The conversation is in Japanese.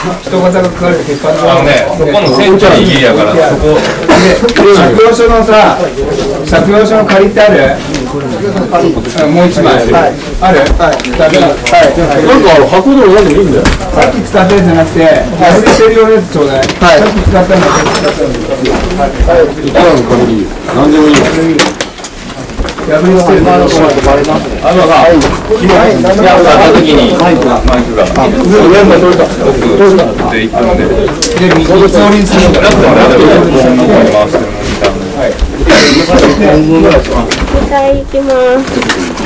人型がかかる鉄板のそこのセンチャーギリやからそこで借用書のさ借用書の借りってある？もう一枚ある？だからなんか箱でも何でもいいんだよ。 さっき使ったやつじゃなくて破り捨てるようなやつちょうだい。さっき使ったのはいくらの限り何でもいいよ。 破り捨てるのはあのさ昨日やった時にマイクが上まで取れた。 奥で行ったんでで三つ折りにするんだ。 回してるモニターはい。 2回行きます。